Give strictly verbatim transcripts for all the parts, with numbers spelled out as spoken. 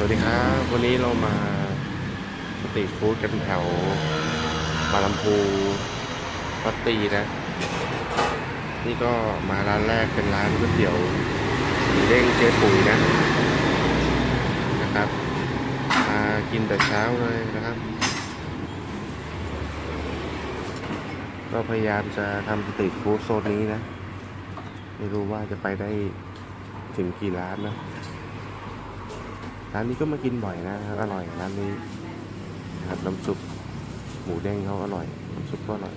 วัสดีครับวันนี้เรามาสตรีทฟู้ดกันแถวบางลำพูวัดตีนะนี่ก็มาร้านแรกเป็นร้านก๋วยเตี๋ยวหมูเด้งเจ๊ปุ๋ยนะนะครับมากินแต่เช้าเลยนะครับก็พยายามจะทำสตรีทฟู้ดโซนนี้นะไม่รู้ว่าจะไปได้ถึงกี่ร้านนะร้านนี้ก็มากินบ่อยนะครับอร่อยร้านนี้นะครับน้ำซุปหมูเด้งเขาอร่อยน้ำซุปก็อร่อย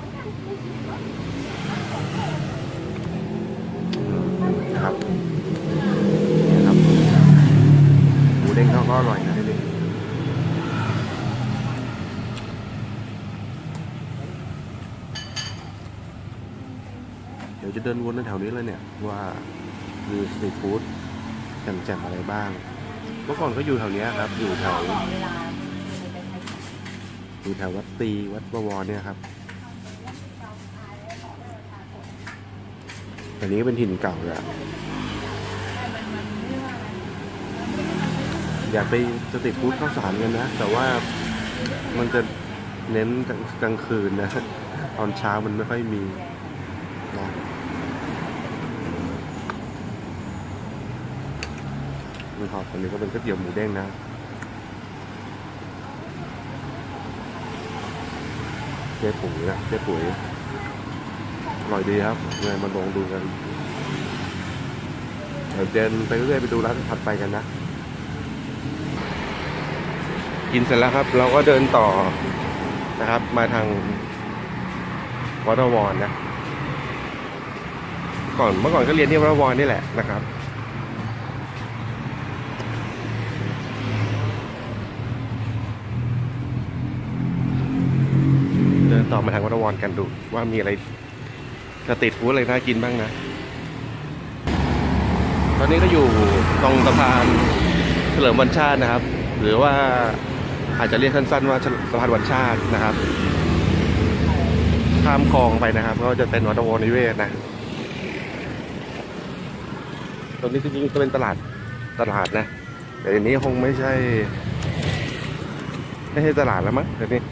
นะครับนะครับหมูเด้งเขาก็อร่อยนะที่นี่เดี๋ยวจะเดินวนในแถวนี้เลยเนี่ยว่าคือสตรีทฟู้ดแจ่มๆอะไรบ้างเมื่อก่อนก็อยู่แถวนี้ครับอยู่แถวอยู่แถววัดตีวัดบวรเนี่ยครับอันนี้ก็เป็นถิ่นเก่าเลยอยากไปสตรีทฟู้ดข้าวสารกันนะแต่ว่ามันจะเน้นกลางคืนนะตอนเช้ามันไม่ค่อยมีนะมีหอดตรงนี้ก็เป็นก๋วยเตี๋ยวหมูเด้งนะเจ๊ปุ๋ยนะเจ๊ปุ๋ยอร่อยดีครับเลยมาลองดูกันเดี๋ยวเดินไปเรื่อยๆไปดูร้านถัดไปกันนะกินเสร็จแล้วครับเราก็เดินต่อนะครับมาทางวัดบวรนะก่อนเมื่อก่อนก็เรียนที่วัดบวรนี่แหละนะครับเดินต่อมาทางวัดบวรกันดูว่ามีอะไรสตรีทฟู้ดอะไรน่ากินบ้างนะตอนนี้ก็อยู่ตรงสะพานเฉลิมวัญชาตินะครับหรือว่าอาจจะเรียกสั้นๆว่าสะพานวัญชาตินะครับข้ามคลองไปนะครับก็จะเป็นวัดบวรนิเวศนะตรงนี้จริงๆก็เป็นตลาดตลาดนะแต่อันนี้คงไม่ใช่ไม่ใช่ตลาดแล้วมั้งเดี๋ยวนี้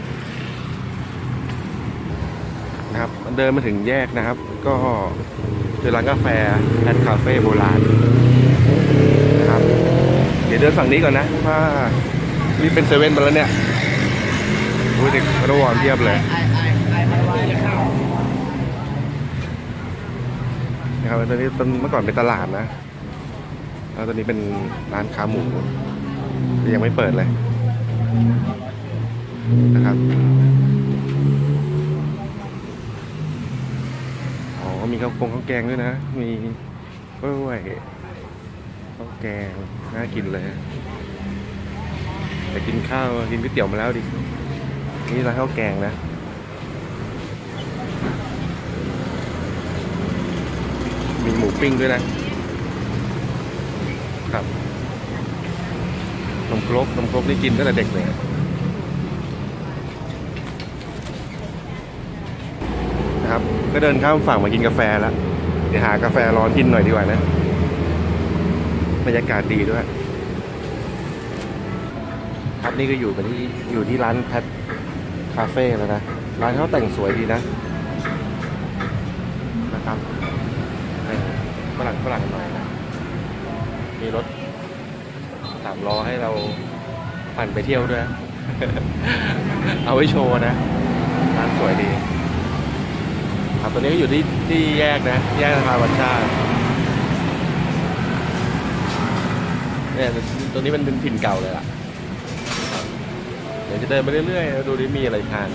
นะครับเดินมาถึงแยกนะครับก็เจอร้านกาแฟแอดคาเฟ่โบราณนะครับเดี๋ยวเดินฝั่งนี้ก่อนนะว่านี่เป็นเซเว่นมาแล้วเนี่ยดูเด็กวัดบวรเทียบเลยนะครับตอนนี้เมื่อก่อนเป็นตลาดนะแล้วตอนนี้เป็นร้านค้าหมูยังไม่เปิดเลยนะครับอ๋อมีข้าวกงข้าวแกงด้วยนะมีกล้วยข้าวแกงน่ากินเลยแต่กินข้าวกินก๋วยเตี๋ยวมาแล้วดินี่ร้านข้าวแกงนะมีหมูปิ้งด้วยนะครับนมครกนมครกนี่กินตั้งแต่เด็กเลยนะครับก็เดินข้ามฝั่งมากินกาแฟแล้วเดี๋ยวหากาแฟร้อนกินหน่อยดีกว่านะบรรยากาศดีด้วยครับนี่ก็อยู่กันที่อยู่ที่ร้านแพทคาเฟ่แล้วนะร้านเขาแต่งสวยดีนะนะครับฝรั่งฝรั่งหน่อยนะมีรถสามล้อให้เราปั่นไปเที่ยวด้วย เอาไว้โชว์นะร้านสวยดีครับตัวนี้ก็อยู่ที่ที่แยกนะแยกสะพานวัญชาติเนี่ยตัวนี้มันเป็นถิ่นเก่าเลยล่ะเดี๋ยวจะเดินไปเรื่อยๆดูดิมีอะไรทาน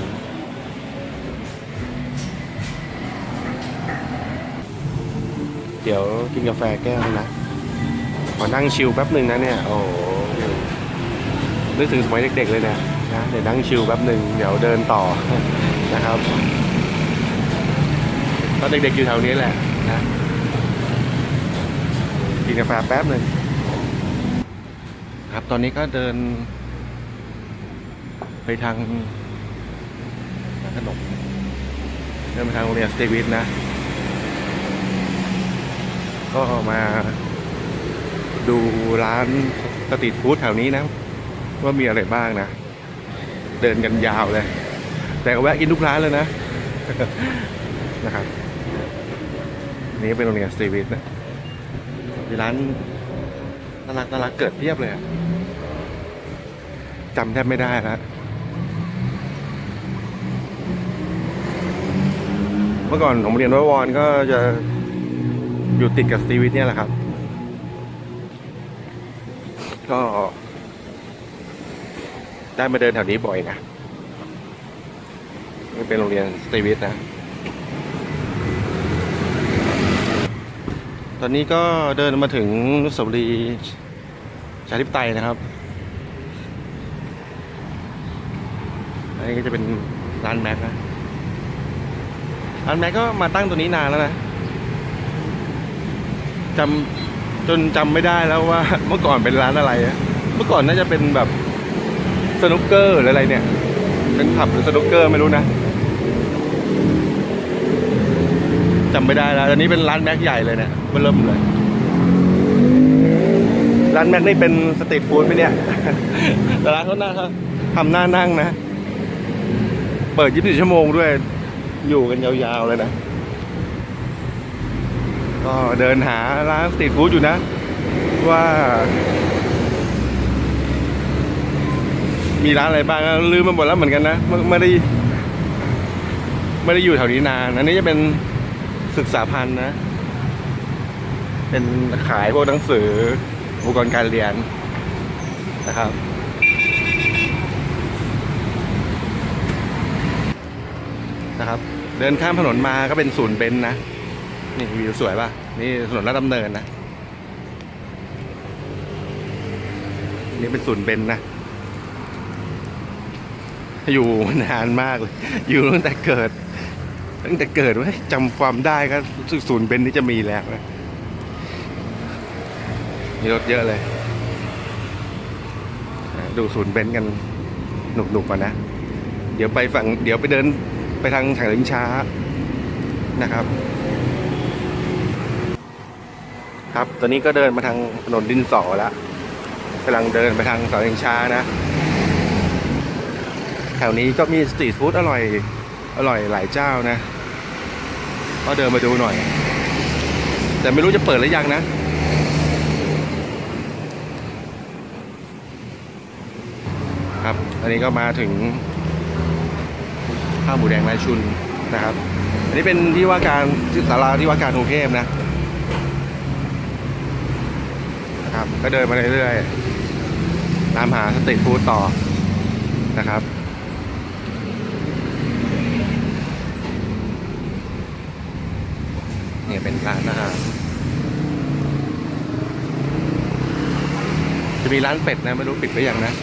เดี๋ยวกินกาแฟแก้วนะมานั่งชิลแป๊บหนึ่งนะเนี่ยโอ้นึกถึงสมัยเด็กๆเลยนะนะเดี๋ยวนั่งชิลแป๊บหนึ่งเดี๋ยวเดินต่อนะครับตอนเด็กๆอยู่แถวนี้แหละนะกินกาแฟแป๊บหนึ่งครับตอนนี้ก็เดินไปทางขนมเดินไปทางโรงเรียนสตรีวิทนะก็มาดูร้านสตรีทฟู้ดแถวนี้นะว่ามีอะไรบ้างนะเดินกันยาวเลยแต่ก็แวะกินทุกร้านเลยนะ นะครับนี่เป็นโรงเรียนสตรีวิทนะมีร้านน่ารักน่ารักเกิดเพียบเลยจำแทบไม่ได้แล้วเมื่อก่อนผมเรียนวัดวรก็จะอยู่ติดกับสตรีวิทเนี่ยแหละครับก็ได้มาเดินแถวนี้บ่อยนะนี่เป็นโรงเรียนสตรีวิทนะตอนนี้ก็เดินมาถึงอนุสาวรีย์ประชาธิปไตยนะครับอันนี้ก็จะเป็นร้านแม็กนะร้านแม็กก็มาตั้งตัวนี้นานแล้วนะจำจนจำไม่ได้แล้วว่าเมื่อก่อนเป็นร้านอะไรอะเมื่อก่อนน่าจะเป็นแบบสนุกเกอร์หรืออะไรเนี่ยเป็นผับหรือสนุกเกอร์ไม่รู้นะจำไม่ได้แล้วอันนี้เป็นร้านแม็กใหญ่เลยเนี่ยเริ่มเลยร้านแม็กนี่เป็นสตรีทฟู้ดไหมเนี่ยแต่ร้านเขาหน้าเขาทำหน้านั่งนะเปิดยี่สิบสี่ชั่วโมงด้วยอยู่กันยาวๆเลยนะก็เดินหาร้านสตรีทฟู้ดอยู่นะว่ามีร้านอะไรบ้างลืมมาหมดแล้วเหมือนกันนะไม่ได้ไม่ได้อยู่แถวนี้นานอันนี้จะเป็นศึกษาพันธ์นะเป็นขายพวกหนังสืออุปกรณ์การเรียนนะครับนะครับเดินข้ามถนนมาก็เป็นศูนย์เบนซ์นะนี่วิวสวยป่ะนี่ถนนลาดดำเนินนะนี่เป็นศูนย์เบนซ์นะอยู่นานมากเลยอยู่ตั้งแต่เกิดตั้งแต่เกิดไว้จำความได้ก็ศูนย์เบนซ์นี่จะมีแล้วนะมีรถเยอะเลยดูศูนย์เบนซ์กันหนุกๆก่อนนะเดี๋ยวไปฝั่งเดี๋ยวไปเดินไปทางแถวลิงช้านะครับครับตอนนี้ก็เดินมาทางถนนดินสอแล้วกำลังเดินไปทางแถวลิงช้านะแถวนี้ก็มีสตรีทฟู้ดอร่อยอร่อยหลายเจ้านะก็เดินมาดูหน่อยแต่ไม่รู้จะเปิดหรือยังนะครับอันนี้ก็มาถึงข้าวหมูแดงนายชุนนะครับอันนี้เป็นที่ว่าการศาลาที่ว่าการกรุงเทพนะนะครับก็เดินมาเรื่อยๆตามหาสตรีทฟู้ดต่อนะครับนี่เป็นร้านอาหารจะมีร้านเป็ดนะไม่รู้ปิดหรือยังนะ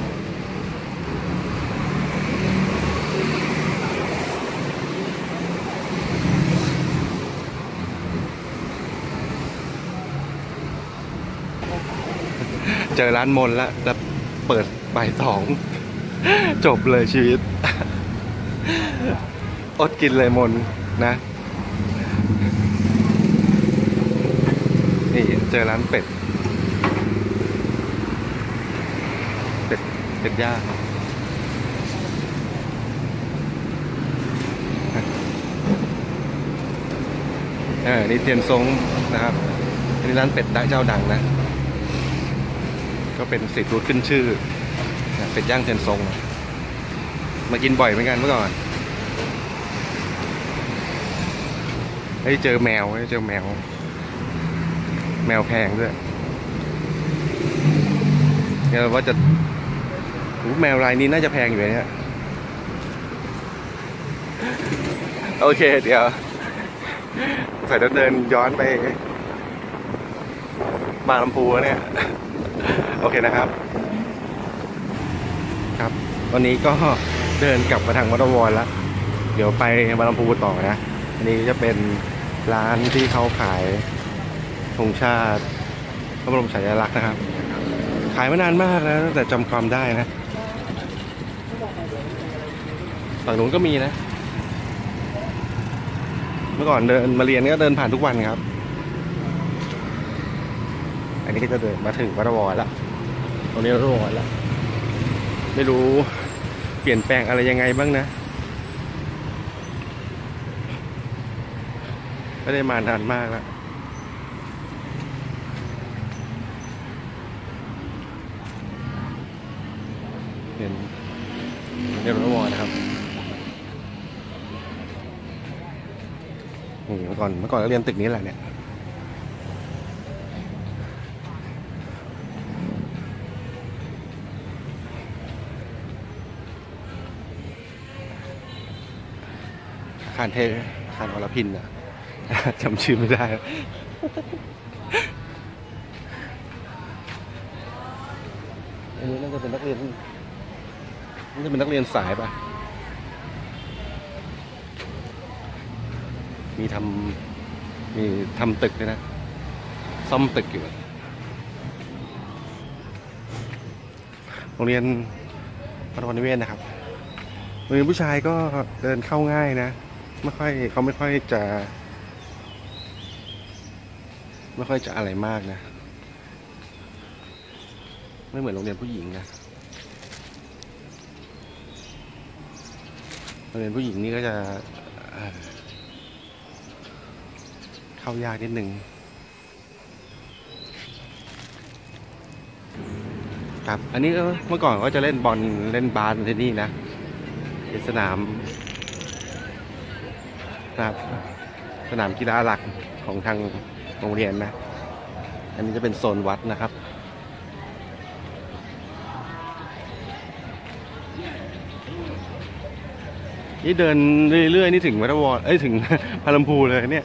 เจอร้านมนแล้วแล้วเปิดบ่ายสองจบเลยชีวิตอดกินเลยมนนะนี่เจอร้านเป็ดเป็ดเป็ดย่างเออนี่เทียนซงนะครับอันนี้ร้านเป็ดเจ้าดังนะก็เป็นสตรีทฟู้ดขึ้นชื่อเป็ดย่างเทียนซงมากินบ่อยเหมือนกันเมื่อก่อนไอ้เจอแมวไอ้เจอแมวแมวแพงด้วยเนี่ยว่าจะแมวลายนี้น่าจะแพงอยู่เนี่ยโอเคเดี๋ยวใส่เดินย้อนไปบางลำพูเนี่ยโอเคนะครับครับวันนี้ก็เดินกลับมาทางวัดวรแล้วเดี๋ยวไปบางลำพูต่อนะอันนี้จะเป็นร้านที่เขาขายธงชาติพระบรมฉายาลักษณ์นะครับขายมานานมากแล้วแต่จำความได้นะฝั่งนู้นก็มีนะเมื่อก่อนเดินมาเรียนก็เดินผ่านทุกวันครับอันนี้ก็จะเดินมาถึงวัดวรแล้วตรงนี้ร้อนแล้วไม่รู้เปลี่ยนแปลงอะไรยังไงบ้างนะไม่ได้มานานมากแล้วเห็นเรียบร้อยนะครับเมื่อก่อนเมื่อก่อนเราเรียนตึกนี้แหละเนี่ยอาคารเทอาคารวรพินอ่ะจำชื่อไม่ได้อันนี้น่าจะเป็นนักเรียนน่าจะเป็นนักเรียนสายป่ะมีทำมีทำตึกด้วยนะซ่อมตึกอยู่โรงเรียนปฐมนิเวศนะครับโรงเรียนผู้ชายก็เดินเข้าง่ายนะไม่ค่อยเขาไม่ค่อยจะไม่ค่อยจะอะไรมากนะไม่เหมือนโรงเรียนผู้หญิงนะโรงเรียนผู้หญิงนี่ก็จะเข้ายากนิดนึงครับอันนี้ก็เมื่อก่อนก็จะเล่นบอลเล่นบาสที่นี่นะเป็นสนามครับสนามกีฬาหลักของทางโรงเรียนนะอันนี้จะเป็นโซนวัดนะครับนี่เดินเรื่อยๆนี่ถึงวัดวรเอ้ยถึงพารัมพูเลยเนี่ย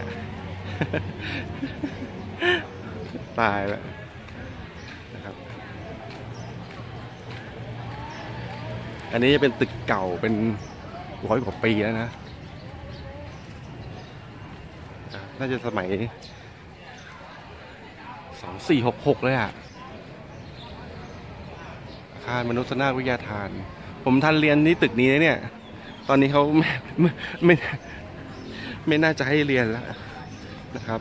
ตายแล้วนะครับอันนี้จะเป็นตึกเก่าเป็นร้อยกว่าปีแล้วนะน่าจะสมัยสองสี่หกหกเลยอ่ะอาคารมนุษยนาถวิทยาทานผมทันเรียนนี่ตึกนี้เนี่ยตอนนี้เขาไม่ไม่ไม่ไม่น่าจะให้เรียนแล้วนะครับ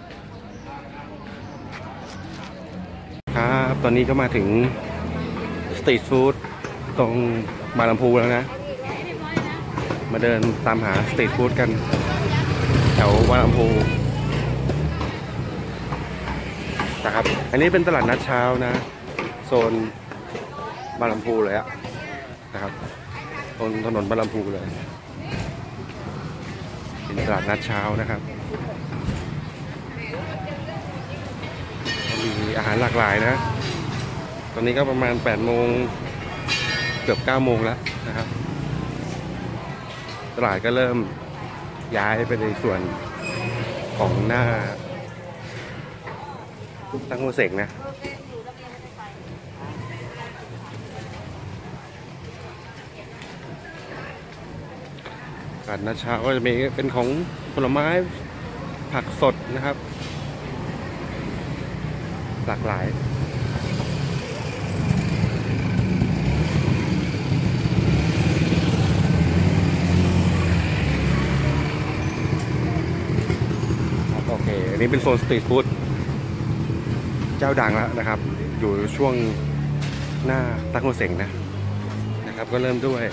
ครับตอนนี้ก็มาถึงสตรีทฟู้ดตรงบางลำพูแล้วนะมาเดินตามหาสตรีทฟู้ดกันแถวบางลำพูนะครับอันนี้เป็นตลาดนัดเช้านะโซนบางลำพูเลยอะนะครับตรงถนนบางลำพูเลยเป็นตลาดนัดเช้านะครับมีอาหารหลากหลายนะตอนนี้ก็ประมาณแปดโมงเกือบเก้าโมงแล้วนะครับตลาดก็เริ่มย้ายไปในส่วนของหน้าตั้งโมเสกนะตลาดนัดเช้าก็จะมีเป็นของผลไม้ผักสดนะครับหลากหลายโอเคอันนี้เป็นโซนสตรีทฟู้ดเจ้าดังแล้วนะครับอยู่ช่วงหน้าตั้งโมเสกนะนะครับก็เริ่มด้วย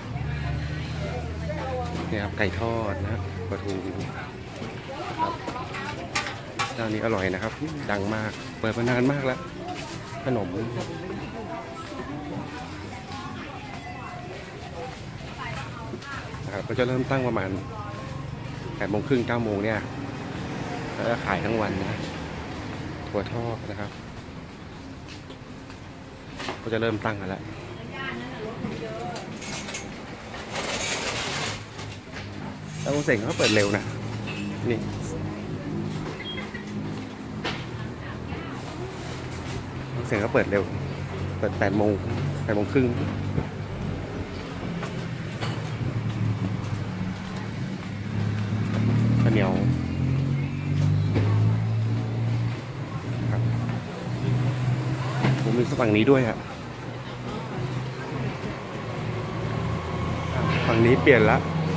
นี่ครับไก่ทอดนะปลาทูนะครับเจ้านี้อร่อยนะครับดังมากเปิดมานานมากแล้วขนมนะครับก็จะเริ่มตั้งประมาณแปดโมงครึ่งเก้าโมงเนี่ยแล้วก็ขายทั้งวันนะถั่วทอดนะครับก็จะเริ่มตั้งกันแล้วแล้วเสงเขาเปิดเร็วนะนี่เสงเขาเปิดเร็วเปิดแปดโมงแปดโมงครึ่งข้าวเหนียวครับผมมีฝั่งนี้ด้วยอะฝั่งนี้เปลี่ยนละ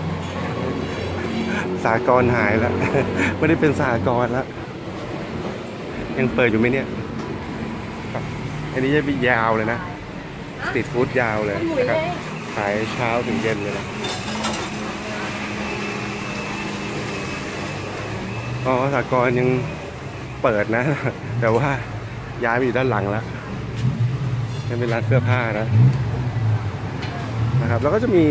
สหกรณ์หายแล้วไม่ได้เป็นสหกรณ์แล้วยังเปิดอยู่ไหมเนี่ยครับอันนี้จะมียาวเลยนะสตรีทฟู้ดยาวเลยนะครับขายเช้าถึงเย็นเลยนะอ๋อสากลยังเปิดนะแต่ว่าย้ายไปอยู่ด้านหลังแล้วยังเป็นร้านเสื้อผ้านะนะครับแล้วก็จะมี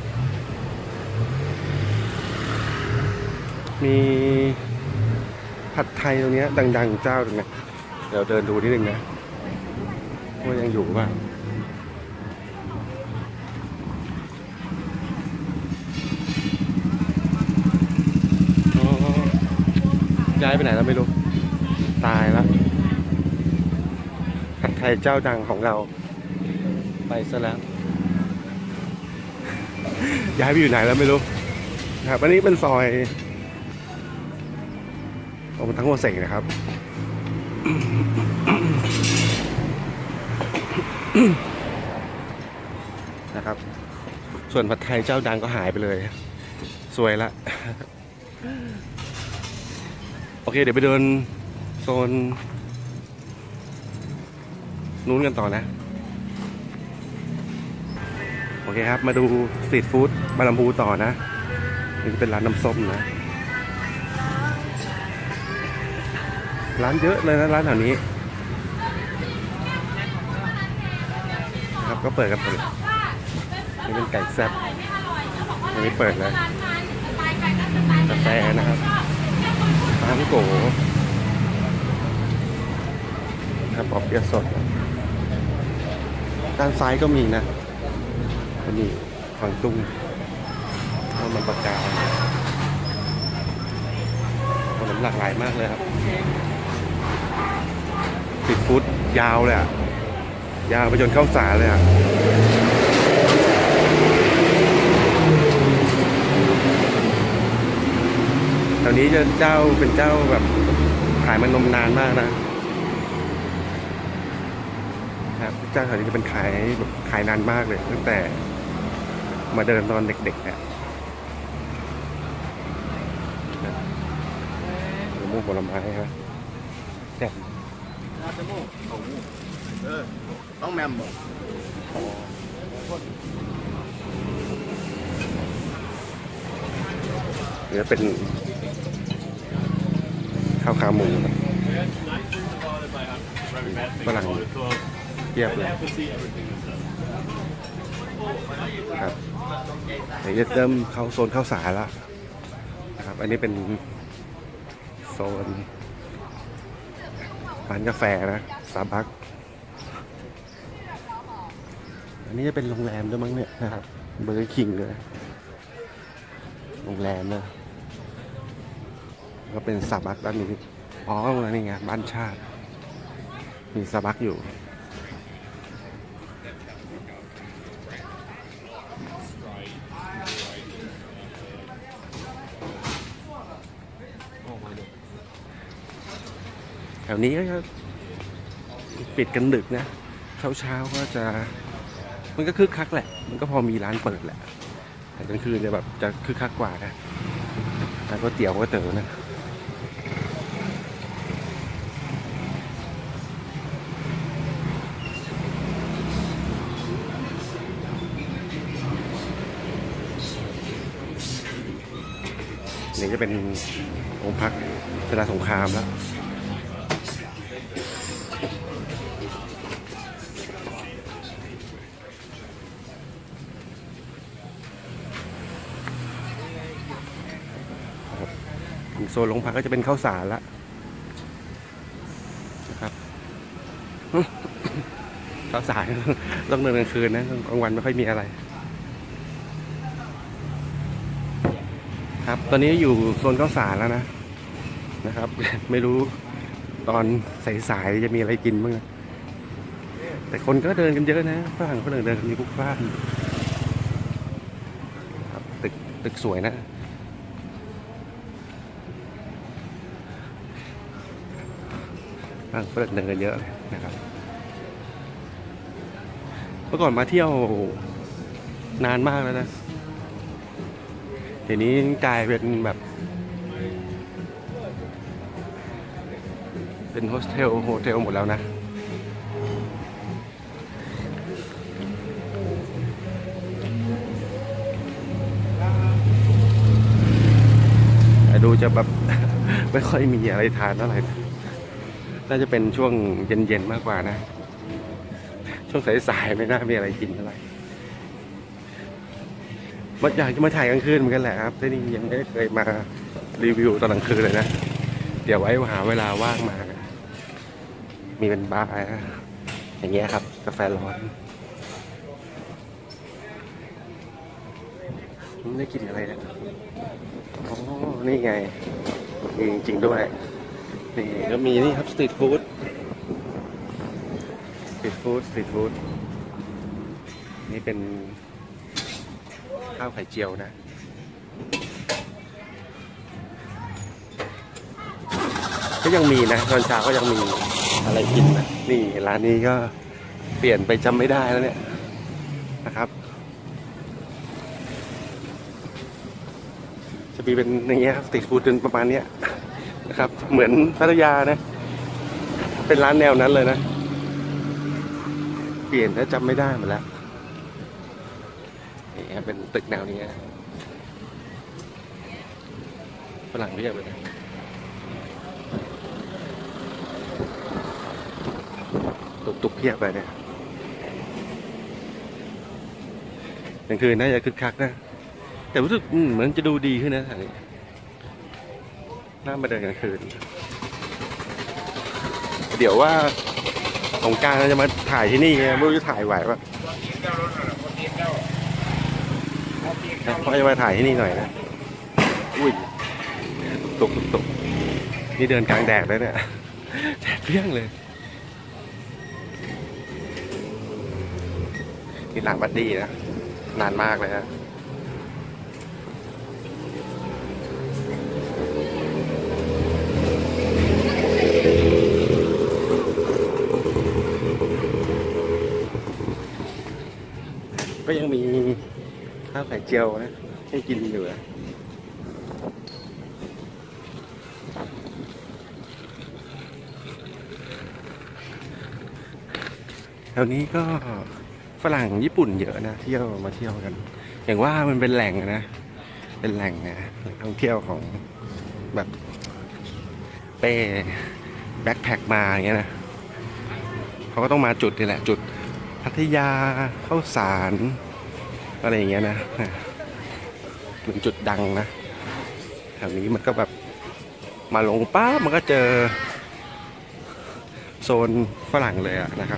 มีผัดไทยตรงนี้ดังๆเจ้าตรงนี้เดี๋ยวเดินดูนิดนึงนะว่ายังอยู่ป่ะย้ายไปไหนแล้วไม่รู้ตายแล้วผัดไทยเจ้าดังของเราไปซะแล้วย้ายไปอยู่ไหนแล้วไม่รู้นะครับอันนี้เป็นซอยโอ้มันทั้งหัวเสกนะครับนะครับส่วนผัดไทยเจ้าดังก็หายไปเลยสวยละโอเคเดี๋ยวไปเดินโซนนู้นกันต่อนะโอเคครับมาดูสตรีทฟู้ดบางลำพูต่อนะนี่เป็นร้านน้ำส้มนะร้านเยอะเลยนะร้านแถวนี้ครับก็เปิดกันเปิดนี่เป็นไก่แซ่บอันนี้เปิดเลยกาแฟนะครับร้านโกครับปอบเปี๊ยะสดด้านซ้ายก็มีนะก็มีฝั่งตุ้งข้าวมันปลากรายขนมหลากหลายมากเลยครับสตรีทฟู้ดยาวเลยอ่ะยาวไปจนเข้าสารเลยอ่ะแถวนี้จะเจ้าเป็นเจ้าแบบขายมันนมนานมากนะครับเจ้าแถวนี้จะเป็นขายแบบขายนานมากเลยตั้งแต่มาเดินตอนเด็กๆเนี่ยมะม่วงผลไม้ครับแซ่บจมูกเออต้องแมมบอกเดี๋ยวเป็นข้าวขาหมูฝรั่งเทียบเลยครับเดี๋ยวจะเริ่มเข้าโซนข้าวสารแล้วนะครับอันนี้เป็นโซนร้านกาแฟนะสตาร์บัคอันนี้จะเป็นโรงแรมด้วยมั้งเนี่ยนะครับเบอร์คิงเลยโรงแรมนะก็เป็นสตาร์บัคด้านนี้อ๋อนี่ไงบ้านชาติมีสตาร์บัคอยู่แถวนี้ก็จะปิดกันดึกนะเช้าเช้าก็จะมันก็คึกคักแหละมันก็พอมีร้านเปิดแหละแต่กลางคืนจะแบบจะคึกคักกว่านะแล้วก็เตี๋ยวก็เต๋อนะนี่จะเป็นโรงพักชนะสงครามแล้วโซนโรงพักก็จะเป็นข้าวสารละนะครับข้าวสารต้องเดินกลางคืนนะกลางวันไม่ค่อยมีอะไรครับตอนนี้อยู่โซนข้าวสารแล้วนะนะครับไม่รู้ตอนสายๆจะมีอะไรกินบ้างแต่คนก็เดินกันเยอะนะฝรั่งฝรั่งเดินกันมีพวกบ้านครับตึกตึกสวยนะฝรั่งฝรั่งเดินกันเยอะนะครับเมื่อก่อนมาเที่ยวนานมากแล้วนะเดี๋ยวนี้กลายเป็นแบบเป็นโฮสเทลโฮเทลหมดแล้วนะจะแบบ ไม่ค่อยมีอะไรทานเท่าไหร่น่าจะเป็นช่วงเย็นๆมากกว่านะช่วงสายๆไม่น่ามีอะไรกินเท่าไหร่มาอยากจะมาถ่ายกลางคืนเหมือนกันแหละครับแต่นี่ยังไม่เคยมารีวิวตอนกลางคืนเลยนะเดี๋ยวไว้หาเวลาว่างมามีเป็นบาร์อย่างเงี้ยครับกาแฟร้อนได้กินอะไรเนี่ยอ๋อนี่ไงมีจริงๆด้วยนี่ก็มีนี่ครับสตรีทฟู้ดสตรีทฟู้ดสตรีทฟู้ดนี่เป็นข้าวไข่เจียวนะก็ยังมีนะตอนเช้าก็ยังมีอะไรกินนะนี่ร้านนี้ก็เปลี่ยนไปจำไม่ได้แล้วเนี่ยนะครับจะมีเป็นอย่างเงี้ยสตรีทฟู้ดเป็นประมาณเนี้ยนะครับเหมือนพัทยานะเป็นร้านแนวนั้นเลยนะเปลี่ยนแล้วจำไม่ได้หมดแล้วนี่ครับเป็นตึกแนวนี้ฝรั่งเรียกเลยนะตุกตุกเพียบไปเนี่ยกลางคืนน่าจะคึกคักนะแต่รู้สึกเหมือนจะดูดีขึ้นนะทางนี้น่ามาเดินกลางคืนเดี๋ยวว่าสงกรานต์เราจะมาถ่ายที่นี่ไงไม่รู้จะถ่ายไหวป่ะเพราะจะมาถ่ายที่นี่หน่อยนะอุ้ยตกตกตกนี่เดินกลางแดดเลยเนี่ยแดดเปรี้ยงเลยนี่หลังบัดดี้นะนานมากเลยนะก็ยังมีข้าวไข่เจียวนะให้กินอยู่นะแถวนี้ก็ฝรั่งญี่ปุ่นเยอะนะเที่ยวมาเที่ยวกันอย่างว่ามันเป็นแหล่งนะเป็นแหล่งนะท่องเที่ยวของแบบเป้แบ็คแพ็คมาอย่างเงี้ยนะเขาก็ต้องมาจุดนี่แหละจุดพัทยาข้าวสารอะไรอย่างเงี้ยนะเป็นจุดดังนะแถวนี้มันก็แบบมาลงป้ามันก็เจอโซนฝรั่งเลยอะนะครับ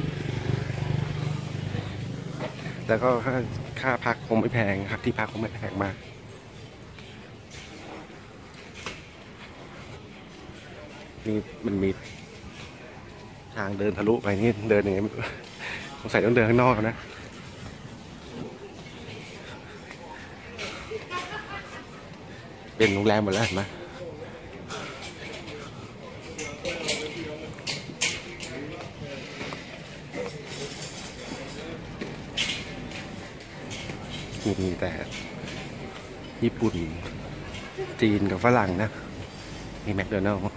แล้วก็ค่าค่าพักคงไม่แพงครับที่พักคงไม่แพงมากนี่มันมีทางเดินทะลุไปนี่เดินยังไงสงสัยต้องเดินข้างนอกนะเป็นโรงแรมหมดแล้วเห็นไหมมีแต่ญี่ปุ่นจีนกับฝรั่งนะมีแมคโดนัลด์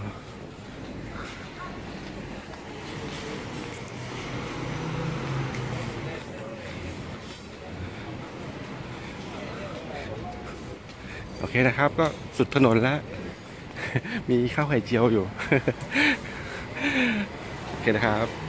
โอเคนะครับก็สุดถนนแล้ว มีข้าวไข่เจียวอยู่ โอเคนะครับ